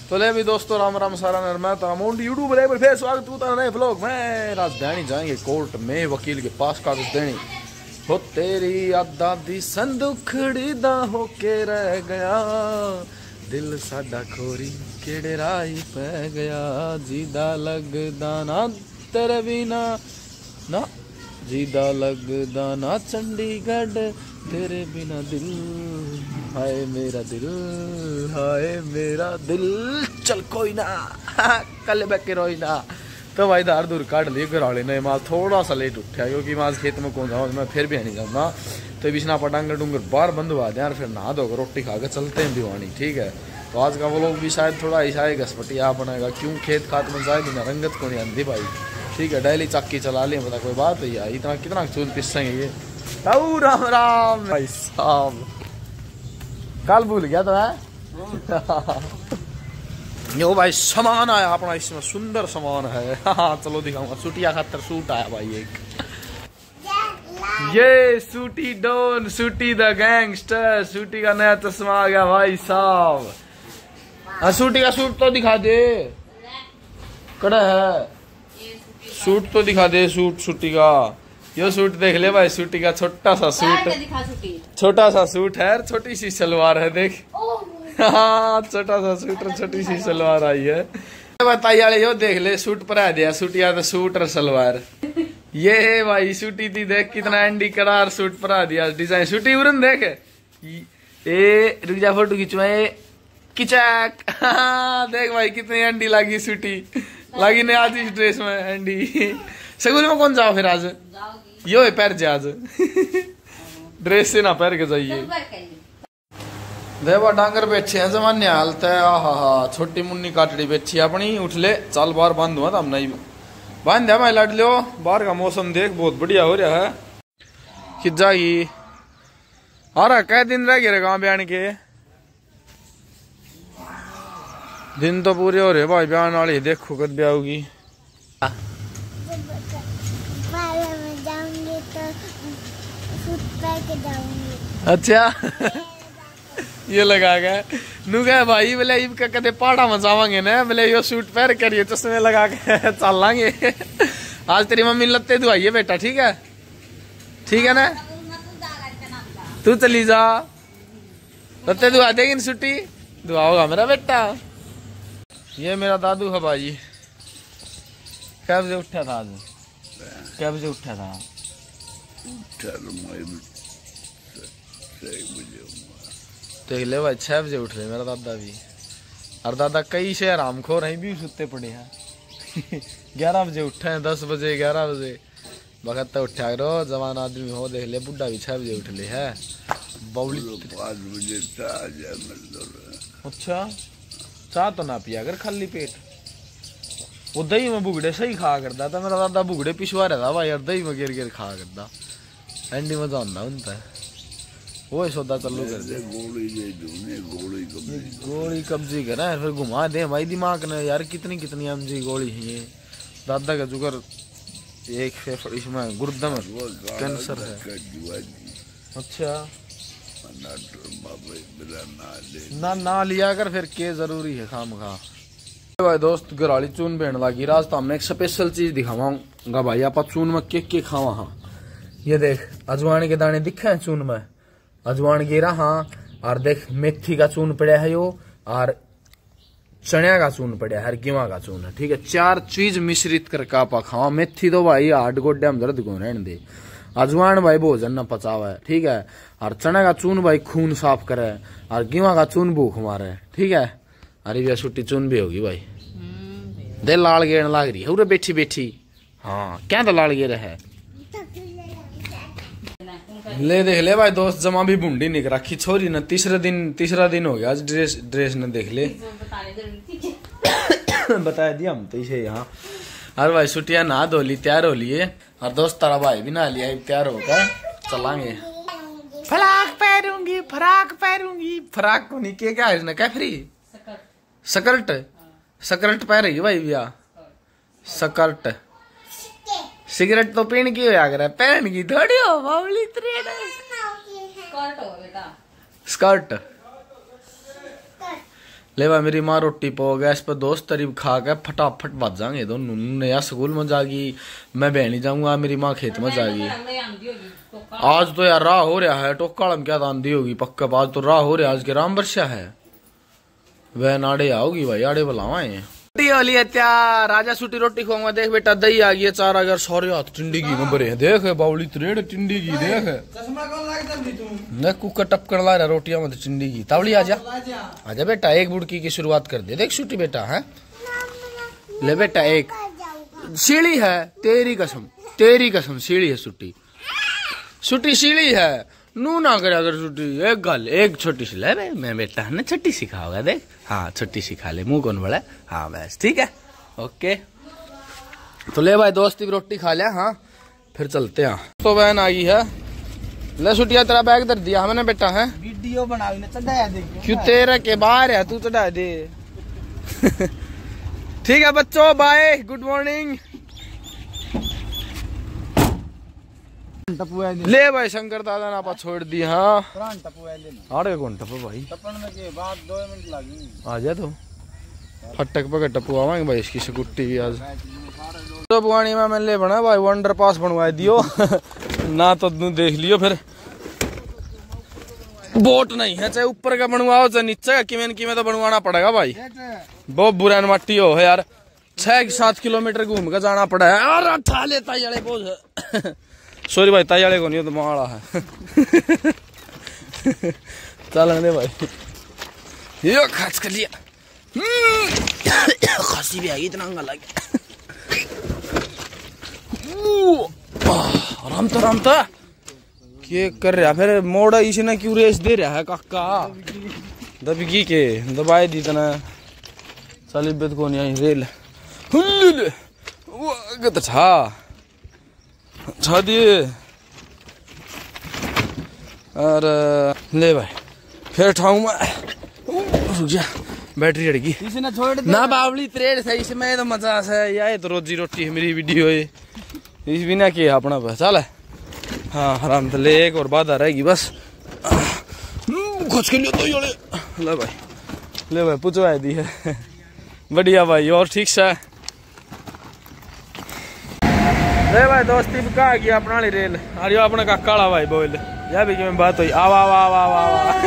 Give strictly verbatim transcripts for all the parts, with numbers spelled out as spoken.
तो ले भी दोस्तों राम राम सारा नरमा तो अमाउंट यूट्यूब पर फिर स्वागत होता नए व्लॉग में। राजधानी जाएंगे कोर्ट में वकील के पास कागज देने। हो तेरी आदा दी संदुखड़ी दा होके रह गया, दिल साडा खोरी केड़े राही पै गया। जीदा लगदा ना तेरे बिना ना, जीदा लगदा ना चंडीगढ़ तेरे बिना दिल। हाय मेरा दिल, हाय मेरा दिल, चल कोई ना कल बैके रोई ना। तो भाई धार दूर काट लिए घर वाले ने। माल थोड़ा सा लेट उठा क्योंकि माल खेत में कौन जाऊँ, मैं फिर भी नहीं जाऊँगा। तो बिछना पटांगर डूंगर बाहर बंद हुआ दे यार, फिर नहा धोकर रोटी खा कर चलते हैं भिवानी। ठीक है, तो आज का वो लोग भी शायद थोड़ा ऐसा है घसपटिया बनेगा, क्यों खेत खात में जाए बिना रंगत को नहीं आती भाई। ठीक है, डेली चक्की चला लिए, पता कोई बात है यार, इतना कितना चूल पिसेंगे ये। राम राम भाई साहब, कल भूल गया तो है। यो भाई सामान आया अपना, इसमें सुंदर सामान है। हाँ चलो दिखाऊंगा। सूटिया खातर सूट आया भाई एक, ये सूटी डॉन, सूटी द गैंगस्टर, सूटी का नया चश्मा आ गया भाई साहब। हाँ सूटी का सूट तो दिखा दे, कड़ा है सूट तो दिखा दे। सूट सूटी का यो सूट देख ले भाई, सूटी का छोटा सा सूट, छोटा सा सूट है, छोटी सी सलवार है देख। हाँ छोटा सा सूट और छोटी सी सलवार आई है। बताइए यो देख ले, सूट पर आ दिया सूटिया तो सूट और सलवार। ये है भाई सूटी थी, देख कितना एंडी करार सूट पर आ दिया डिजाइन। सूटी उरन देख, ए रुक जा फोटो खिंचवाए किचक। देख भाई कितनी एंडी लगी सूटी, लगी ने आज इस ड्रेस में एंडी। सगुल में कौन जाओ फिर आज, यो है पैर जा आज। ड्रेस से ना पैर के जाइए। देवा डांगर बैठे हैं जमाने हालत है। आहा हा, छोटी मुन्नी काटड़ी बैठी अपनी। उठ ले चल बाहर बंद हुआ हम नहीं बांध दिया मैं लड़ लो। बाहर का मौसम देख बहुत बढ़िया हो रहा है। कि जागी आ रहा कै दिन रह गए गाँव बयान के, दिन तो पूरे हो रहे भाई बयान वाले। देखो कद ब्याह होगी। अच्छा ये लगा गया नू कह भाई बोले इब का कदे पहाड़ा में जावांगे ना, बोले यो सूट पहन करिए चश्मे लगा के चल लांगे। आज तेरी मम्मी लत्ते दुआइए बेटा, ठीक है ठीक है ना, तू चली जा लत्ते दुआ देगी छुट्टी दुआ होगा मेरा बेटा। ये मेरा दादू है भाई। कै बजे उठा था आज, कै बजे उठा था? देख ले भाई छह बजे उठ रहे मेरा दादा भी। और दादा कई से आराम खोर हैं भी सुते पड़े हैं। ग्यारह बजे उठे हैं, दस बजे ग्यारह बजे वक्त तो उठा करो। जवान आदमी हो देख ले, बुढ़ा भी छह बजे उठ ले है। बौली पाँच बजे अच्छा चाह तो ना पिया कर खाली पेट। वो दही में बुगड़े सही खा करता था मेरा दादा, बुगड़े पिछवा रहा था भाई यार, दही में गिर गिर खा करता। एंडी में जानना उनता वो सौदा चालू कर दे। गोली दे गोली गोली कब्जी करा फिर घुमा दे भाई दिमाग ने यार। कितनी कितनी एम जी गोली है ये। दादा का जुगर एक फेफड़े इसमें गुर्दे में कैंसर है। अच्छा ना ना लिया कर फिर के जरूरी है खाम खा। भाई दोस्त गराली चून बहन लगी राज, तो हमने एक स्पेशल चीज दिखावाऊंगा भाई। आप चून में के के खावा। हाँ ये देख अजवान के दाने दिखे हैं चून में, अजवान गिरा। हाँ और देख मेथी का चून पड़ा है यो, और चनिया का चून पड़ा है, गेवा का चून है। ठीक है, चार चीज मिश्रित करके आप खावा। मेथी तो भाई हार्ड गोड्या में दर्द को रहने दे। अजवान भाई भोजन न पचावा है। ठीक है, और चना का चून भाई खून साफ करे, और गेवा का चून भूख मारे। ठीक है, अरे भी छुट्टी चून भी होगी भाई। दे लाल गेड़ लाग रही है बैठी बैठी। हाँ क्या तो लाल गेड़ है। ले देख ले भाई दोस्त, जमा भी बूंदी निक रखी छोरी ने। तीसरे दिन तीसरा दिन हो गया आज। ड्रेस ड्रेस ने देख ले। बता दिया हम तो इसे यहाँ। अरे भाई छुट्टिया नहा धो ली, तैयार हो लिए। और दोस्त तारा भाई भी नहा लिया, तैयार होकर चलांगे। फराक पहनूंगी फराक पहनूंगी फराक को नहीं क्या है इसने क्या फ्री सकर्ट सकर्ट पह रही है भाई भैया। सकर्ट सिगरेट तो पीन की होया करे, पहन की थोड़ी हो बावली त्रेड। स्कर्ट ले भाई मेरी माँ रोटी पो गैस पर दोस्त तरीब खा के फटाफट बच जाएंगे दोनों। नया स्कूल में जागी, मैं बहनी जाऊंगा, मेरी माँ खेत में जाएगी। आज तो यार राह हो रहा है, टोकाड़ में क्या आंधी होगी पक्का। आज तो राह हो रहा है, आज के राम वर्षा है। वह नाड़े आओगी भाई, आड़े बुलावाए रोटी वाली है त्या राजा सूटी रोटी खाऊंगा। देख बेटा दही आ गई है, चार अगर सौरे हाथ टिंडी की नंबर है। देख बावली त्रेड़ टिंडी की, देख देख कुकर टपकन ला रहा रोटियां में टिंडी की। तावली आजा आजा बेटा, एक बुड़की की शुरुआत कर दे। देख सूटी बेटा है, ले बेटा एक सीढ़ी है, तेरी कसम तेरी कसम सीढ़ी है सूटी, सूटी सीढ़ी है। नू ना करे अगर छुट्टी एक गल एक छोटी सी ले मैं बेटा है ना छोटी सी खाओगा। देख हाँ छोटी सी खा ले, मुंह कौन बड़ा है। हाँ बस ठीक है ओके। तो ले भाई दोस्ती रोटी खा लिया। हाँ फिर चलते हैं। तो बहन आ गई है, ले छुट्टिया तेरा बैग धर दिया हमने बेटा है। वीडियो बना चढ़ाया दे क्यों तेरे के बाहर है, तू चढ़ा दे। ठीक है बच्चों बाय, गुड मॉर्निंग। ले भाई शंकर दादा ना आप छोड़ दी। हाँ आड़े कौन टपो भाई, टपन में के बाद दो मिनट लगी आ जा तो फटक पकड़ टपू आवांगे भाई। इसकी स्कूटी भी आज तो बुआनी में मैंने ले बना भाई, वो अंडर पास बनवा दियो। ना तो तू देख लियो फिर बोट नहीं है, चाहे ऊपर का बनवाओ चाहे नीचे का, किमें किमें तो बनवाना पड़ेगा भाई। बहुत बुरा मट्टी हो है यार, छह सात किलोमीटर घूम कर जाना पड़ा है। और उठा लेता यार बोझ। सॉरी भाई ताई को नहीं हो तो माड़ा है। चल दे भाई, यो खास कर लिया। खांसी भी आई इतना अंगा लगे। आराम तो आराम था क्या कर रहा फिर मोड़ा इसने क्यों रेस दे रहा है काका। दबगी के दबाए दी तना चल इब्बत को नहीं आई रेल वो छा छा दिए। और ले भाई फिर ठाऊ में रुक जा, बैटरी अड़गी ना बावली त्रेड़ सही इसमें तो मजा है। ये तो रोजी रोटी है मेरी वीडियो है, इस बिना किया अपना बस चल। हाँ आराम से ले, एक और बाधा रहेगी बस। कुछ के लिए तो ये ले भाई, ले भाई पूछवा दी है। बढ़िया भाई और ठीक से ले भाई दोस्ती भी कहा गया अपना रेल। अरे अपने का काला भाई बोल या भी में बात हुई आवा आवा आवा आवा आवा।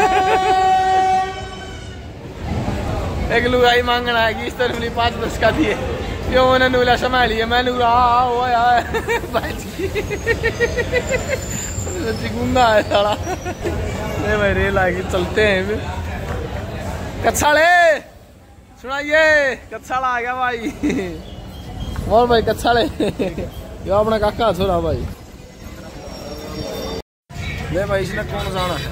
एक लुगाई मांगना है इस तरह पाँच दस का दिए क्यों उन्हें नूला संभाली है। मैंने गुंगा है साला। ले भाई रेल आएगी चलते हैं। कच्छाड़े सुनाइए, कच्छाड़ा आ गया भाई। और भाई कच्छाड़े यो अपना काका छोरा भाई। ले भाई इसने कौन जाना है।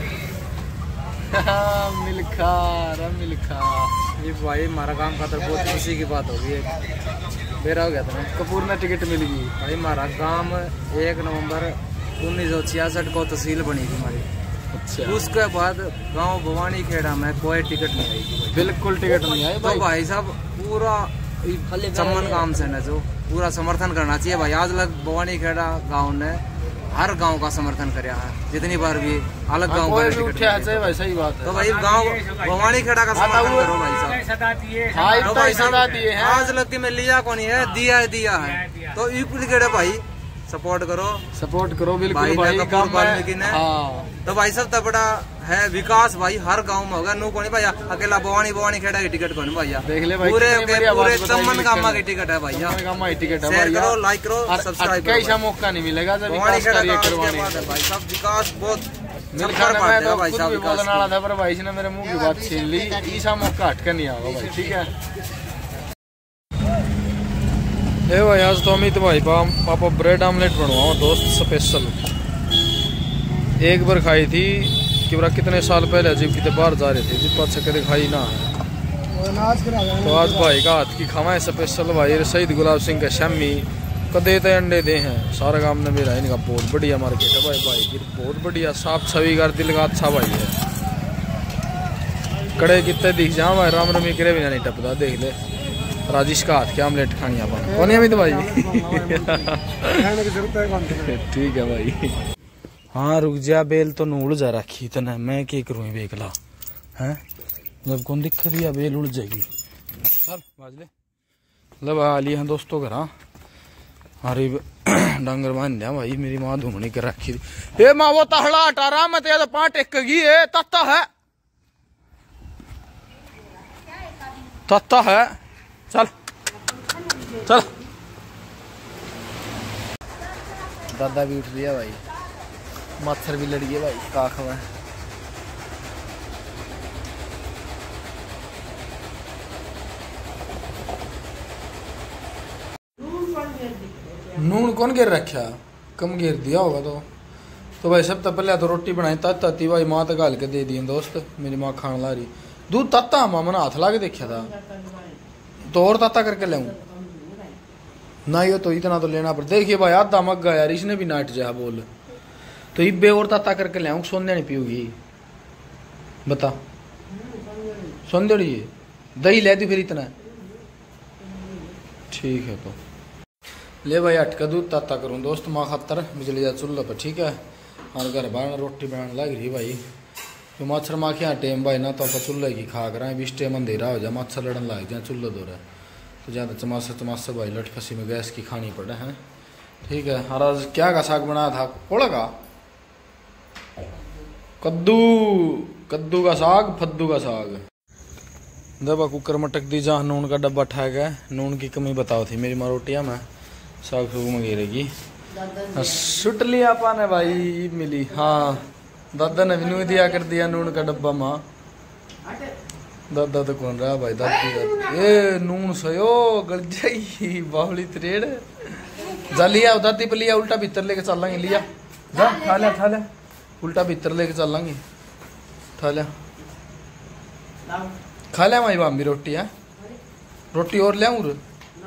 मिल्खा रा मिल्खा ये भाई हमारा काम का तो बहुत खुशी की बात होगी। मेरा हो गया था कपूर में टिकट मिल गई भाई। हमारा काम एक नवंबर उन्नीस सौ छियासठ को तहसील बनी थी हमारी। अच्छा उसके बाद गांव भवानी खेड़ा में कोई टिकट नहीं आई, बिल्कुल टिकट नहीं आई। तो भाई साहब पूरा चमन काम से न जो पूरा समर्थन करना चाहिए भाई। आज लग भवानी खेड़ा गाँव ने हर गांव का समर्थन कराया है, जितनी बार भी अलग गांव का टिकट है भाई। सही बात है। तो भाई गांव भवानी खेड़ा का समर्थन करो भाई साहब। तो भाई साहब आज लग के मैं लिया कौन है, दिया है दिया है तो यूपी खेड़ा भाई सपोर्ट करो सपोर्ट करो बिल्कुल भाई, भाई काम वाल्मीकि ने। हाँ। तो भाई सब तो बड़ा है विकास भाई, हर गांव में होगा। नो कौन भैया अकेला भवानी भवानी खेड़ा की टिकट कौन भैया देख ले भाई। पूरे पूरे चमन गामा की टिकट है भैया, गामा की टिकट है। शेयर करो, लाइक करो, सब्सक्राइब करो। कैसा मौका नहीं मिलेगा जब भवानी खेड़ा करवाने भाई सब विकास बहुत मिलकर पाते हैं भाई साहब। विकास बोलना था पर भाई ने मेरे मुंह की बात छीन ली। ऐसा मौका हटकर नहीं आएगा भाई, ठीक है। ए भाई आज तो अमित भाई पापा ब्रेड आमलेट बनवाओ दोस्त स्पेशल। एक बार खाई थी कि बरा कितने साल पहले जब कितने बाहर जा रहे थे जिस पास कदे खाई ना है। तो आज भाई का हाथ की खावा है स्पेशल भाई। शहीद गुलाब सिंह का शामी कदे तो अंडे दे हैं सारा काम ने मेरा। इनका बहुत बढ़िया मार्केट है भाई, भाई की बहुत बढ़िया साफ छवि का दिल का अच्छा भाई है। कड़े कितने दिख जाओ भाई, राम रमी करे भी नहीं टपदा। देख ले राजेश का हाथ के आमलेट खानी अपन कौन है अमित भाई। ठीक है भाई। हाँ रुक जा, बेल तो नूड़ जा रखी तना मैं क्या करूँ बेकला है। जब कौन दिक्कत है बेल उड़ जाएगी। चल बाज ले लब आ लिया हैं दोस्तों घर। अरे डंगर मान दिया भाई, मेरी माँ धूमनी कर रखी थी। ए माँ वो तहला हटा रहा मैं तो पाँच एक की है तत्ता है तत्ता है। चल चल दादा भी उठ लिया भाई, मच्छर भी लड़ गया भाई काख में। नून कौन गिर रखा, कम गिर दिया होगा तो तो भाई सब तो पहले तो रोटी बनाई तत्ता थी भाई, माँ तो गाल के दे दी दोस्त। मेरी माँ खान ला रही दूध तत्ता, माँ मैंने हाथ ला के देखा था तो और तत्ता करके लाऊं ना, ये तो इतना तो लेना पड़। देखिए भाई आधा मग गया यार, इसने भी नाट जा बोल तो इब्बे और तत्ता करके लाऊं। सोंदे नहीं पियोगी बता, सोंदड़ी दही ले दी फिर इतना ठीक है। तो ले भाई अटका दूध ताता करूँ दोस्त माँ खातर बिजली जा चूल्हा पर ठीक है। और घर बार रोटी बनाने लग रही भाई, तो मच्छर माँ के यहाँ टेम भाई ना तो आप चूल्हे की खा कर बीस टेम अंधेरा हो जाए मच्छर लड़न लग जाए चूल्हा दो रहा तो ज़्यादा चमासा चमासा भाई लट फंसी में गैस की खानी पड़े हैं ठीक है। और आज क्या का साग बनाया था, कोड़ा का कद्दू, कद्दू का साग फद्दू का साग। दबा कुकर में टक दी जहाँ नून का डब्बा ठा गया, नून की कमी बताओ थी मेरी माँ रोटियाँ में साग सूग में गिरेगी। सुट लिया पाने भाई मिली, हाँ दादा ने भी नू दिया कर दिया नून का डब्बा माँ। दादा तो कौन रहा भाई, दादी ये नून सयो गल जाई बावली त्रेड़ जा लिया दादी पे लिया, उल्टा भीतर लेके चलेंगे लिया जा खा लिया खा लिया उल्टा भीतर लेके चलेंगे खा लिया खा लिया माई बाम भी रोटी है, रोटी और ले आऊँ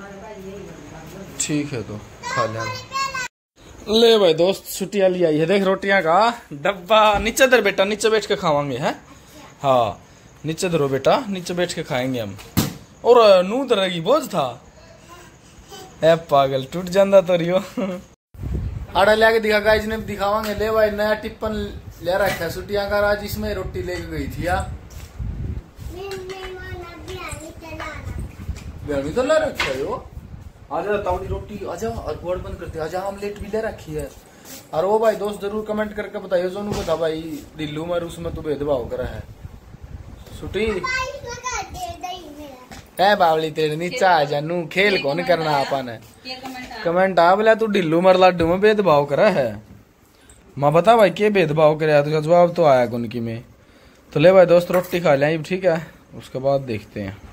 ठीक है तो खा लिया। ले भाई दोस्त छुट्टियां ली आई है, देख रोटियां का डब्बा नीचे धर बेटा, नीचे बैठ के खावांगे हैं। हाँ नीचे धरो बेटा, नीचे बैठ के खाएंगे हम। और नू धरेगी बोझ था ए पागल टूट जाता तो रियो आड़ा ले आके दिखा गाइस ने दिखावांगे। ले भाई नया टिप्पन ले रखा है छुट्टियां का, आज इसमें रोटी लेके गई थी यार, भी तो ले रखा है वो। आजा तावड़ी रोटी आजा और बोर्ड बंद करते आजा, आमलेट भी ले रखी है। और वो भाई दोस्त जरूर कमेंट करके बताइए जो बता भाई दिल्लू में उसमें तो भेदभाव करा है छुट्टी है बावली तेरे नीचे आ जा नू खेल कौन करना अपन है कमेंट आ बोला तू ढिल्लू मर लाडू में भेदभाव करा है। माँ बता भाई क्या भेदभाव करे, तुझा जवाब तो आया कौन की में। तो ले भाई दोस्त रोटी खा लिया ठीक है, उसके बाद देखते हैं।